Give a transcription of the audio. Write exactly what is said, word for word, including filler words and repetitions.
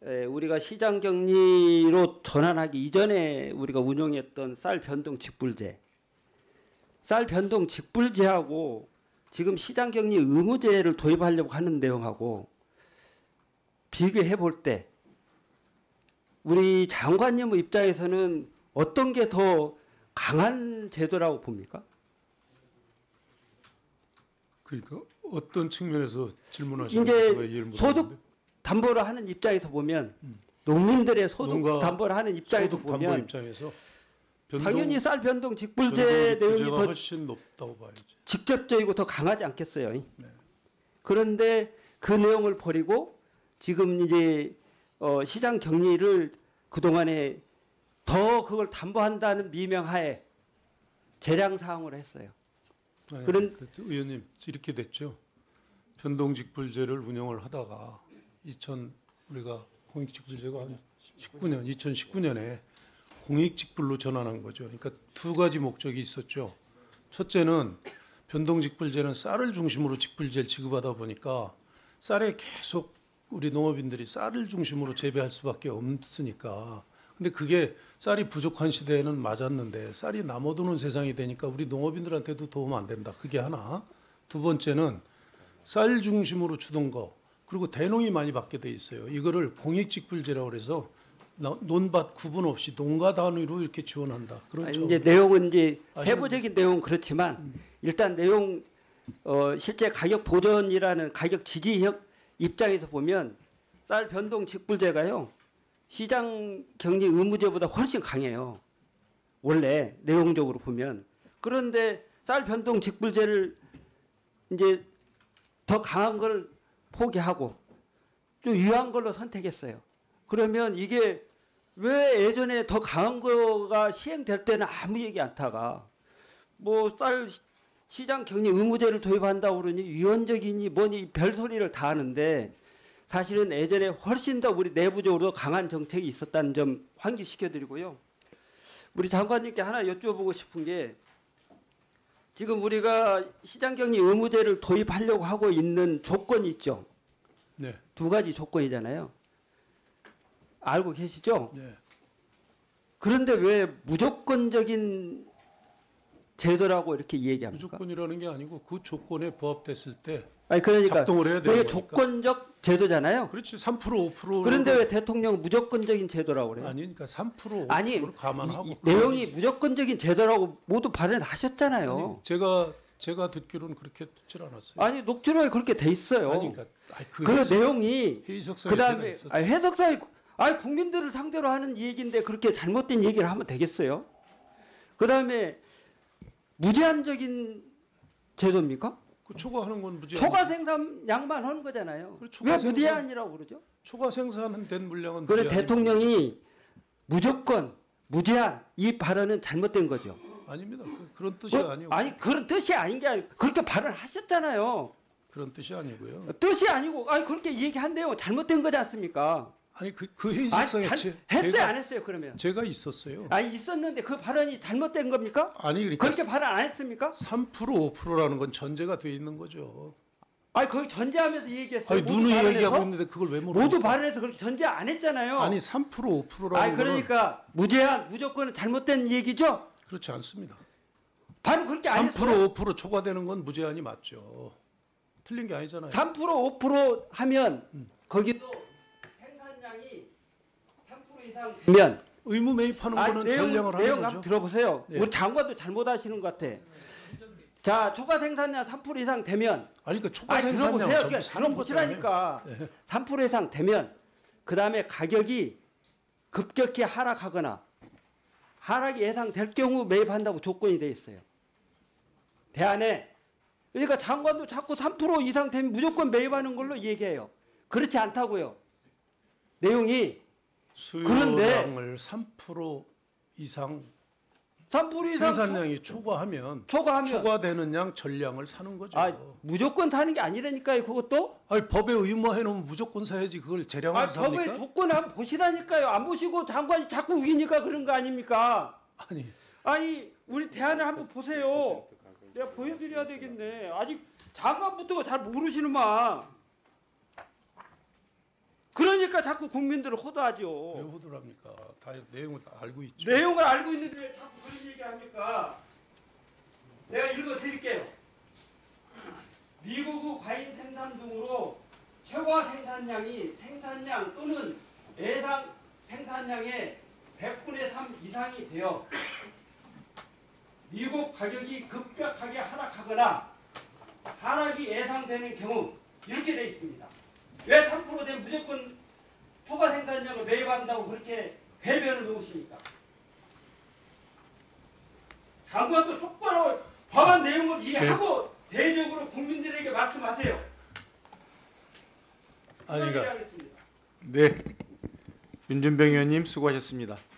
에, 우리가 시장 격리로 전환하기 이전에 우리가 운영했던 쌀 변동 직불제, 쌀 변동 직불제하고 지금 시장 격리 의무제를 도입하려고 하는 내용하고 비교해 볼 때 우리 장관님 입장에서는 어떤 게 더 강한 제도라고 봅니까? 그러니까 어떤 측면에서 질문하시는 이제 거예요? 이해를 소득 못하는데. 담보를 하는 입장에서 보면 음. 농민들의 소득 농가 담보를 하는 입장에서 소득 담보 보면 입장에서 당연히 쌀 변동 직불제 내용이 제가 더 훨씬 높다고 봐야지. 직접적이고 더 강하지 않겠어요. 네. 그런데 그 내용을 버리고 지금 이제 어 시장 격리를 그동안에 더 그걸 담보한다는 미명하에 재량 사항으로 했어요. 아니, 그런 그, 의원님 이렇게 됐죠. 변동직불제를 운영을 하다가 이천 우리가 공익직불제가 한 십구 년, 이천십구 년에 공익직불로 전환한 거죠. 그러니까 두 가지 목적이 있었죠. 첫째는 변동직불제는 쌀을 중심으로 직불제를 지급하다 보니까 쌀에 계속 우리 농업인들이 쌀을 중심으로 재배할 수밖에 없으니까. 근데 그게 쌀이 부족한 시대에는 맞았는데 쌀이 남아도는 세상이 되니까 우리 농업인들한테도 도움 안 된다. 그게 하나. 두 번째는 쌀 중심으로 주던 거 그리고 대농이 많이 받게 돼 있어요. 이거를 공익직불제라고 그래서 논밭 구분 없이 농가 단위로 이렇게 지원한다. 그렇죠. 이제 내용은 이제 아시는 세부적인 내용은 그렇지만 음. 일단 내용 어 실제 가격 보전이라는 가격 지지 입장에서 보면 쌀 변동 직불제가요 시장 격리 의무제보다 훨씬 강해요. 원래 내용적으로 보면. 그런데 쌀 변동 직불제를 이제 더 강한 걸 포기하고 좀 유한 걸로 선택했어요. 그러면 이게 왜 예전에 더 강한 거가 시행될 때는 아무 얘기 안 타가 뭐 쌀 시장 격리 의무제를 도입한다고 그러니 유연적이니 뭐니 별소리를 다 하는데 사실은 예전에 훨씬 더 우리 내부적으로 강한 정책이 있었다는 점 환기시켜드리고요. 우리 장관님께 하나 여쭤보고 싶은 게 지금 우리가 시장격리 의무제를 도입하려고 하고 있는 조건이 있죠. 네. 두 가지 조건이잖아요. 알고 계시죠? 네. 그런데 왜 무조건적인 제도라고 이렇게 얘기합니까? 무조건이라는 게 아니고 그 조건에 부합됐을 때 아니 그러니까 작동을 해야 되는 그게 거니까. 조건적 제도잖아요. 그렇지. 삼 퍼센트 오 퍼센트 그런데 왜 대통령은 무조건적인 제도라고 그래요? 아니 그러니까 삼 퍼센트 오 퍼센트를 아니 감안하고 이, 이 내용이 무조건적인 제도라고 모두 발언하셨잖아요. 아니, 제가 제가 듣기로는 그렇게 듣질 않았어요. 아니 녹취록에 그렇게 돼 있어요. 아니, 그러니까 아니, 그, 그 해석, 내용이 해석사에 그다음에 아니, 해석사에 아니 국민들을 상대로 하는 얘기인데 그렇게 잘못된 얘기를 하면 되겠어요? 그다음에 무제한적인 제도입니까? 그 초과하는 건 무제한. 초과 생산량만 하는 거잖아요. 초과 왜 생산- 무제한이라고 그러죠? 초과 생산된 물량은 그래 무제한입니다. 대통령이 무조건 무제한 이 발언은 잘못된 거죠. 아닙니다. 그, 그런 뜻이 뭐, 아니고 아니 그런 뜻이 아닌 게 아니고 그렇게 발언하셨잖아요. 그런 뜻이 아니고요. 뜻이 아니고 아니 그렇게 얘기한대요. 잘못된 거지 않습니까? 아니 그, 그 아니 해석상에 잘- 제- 했어요 제가, 안 했어요 그러면? 제가 있었어요. 아니 있었는데 그 발언이 잘못된 겁니까? 아니 그러니까 그렇게 발언 안 했습니까? 삼 퍼센트 오 퍼센트라는 건 전제가 돼 있는 거죠. 아니 거기 전제하면서 얘기했어요. 아니 모두 누누이 발언해서? 얘기하고 있는데 그걸 왜 모르고? 모두 발언해서 그렇게 전제 안 했잖아요. 아니 삼 퍼센트 오 퍼센트라는 아니 그러니까 무제한 무조건은 잘못된 얘기죠? 거는 그렇지 않습니다. 바로 그렇게 안 삼 했어요. 퍼센트 오 퍼센트 초과되는 건 무제한이 맞죠. 틀린 게 아니잖아요. 삼 퍼센트 오 퍼센트 하면 음. 거기도 생산량이 삼 퍼센트 이상 되면 의무 매입하는 아니, 거는 내용, 전량을 내용 하는 한번 거죠. 들어보세요. 네. 우리 장관도 잘못하시는 것 같아. 자, 초과 생산량 삼 퍼센트 이상 되면 아니 그러니까 초과 아니 생산량 들어보세요. 전부 그러니까 사는 거잖아요. 들어보시라니까. 네. 삼 퍼센트 이상 되면 그 다음에 가격이 급격히 하락하거나 하락이 예상될 경우 매입한다고 조건이 돼 있어요. 대안에. 그러니까 장관도 자꾸 삼 퍼센트 이상 되면 무조건 매입하는 걸로 얘기해요. 그렇지 않다고요. 내용이 수요량을 삼 퍼센트 이상 삼 퍼센트 이상 생산량이 초과하면 초과하면 초과되는 양 전량을 사는 거죠. 아, 무조건 사는 게 아니라니까요. 그것도. 아니 법에 의무화해 놓으면 무조건 사야지 그걸 아, 재량으로 삽니까? 법의 조건 한번 보시라니까요. 안 보시고 장관이 자꾸 우기니까 그런 거 아닙니까? 아니 아니 우리 대안을 한번 보세요. 내가 보여드려야 되겠네. 아직 장관부터가 잘 모르시는만. 그러니까 자꾸 국민들을 왜 호도하죠. 호도합니까? 다 내용을 다 알고 있죠. 내용을 알고 있는데 왜 자꾸 그런 얘기를 합니까? 내가 읽어 드릴게요. 미국의 과일 생산 등으로 최고 생산량이 생산량 또는 예상 생산량의 백분의 삼 이상이 되어 미국 가격이 급격하게 하락하거나 하락이 예상되는 경우 이렇게 되어 있습니다. 왜 삼 퍼센트 되면 무조건 초과 생산량을 매입한다고 그렇게 배변을 놓으십니까? 장관도 똑바로 법안 내용을 이해하고 대적으로 국민들에게 말씀하세요. 아니, 그러니까 하겠습니다. 네, 윤준병 의원님 수고하셨습니다.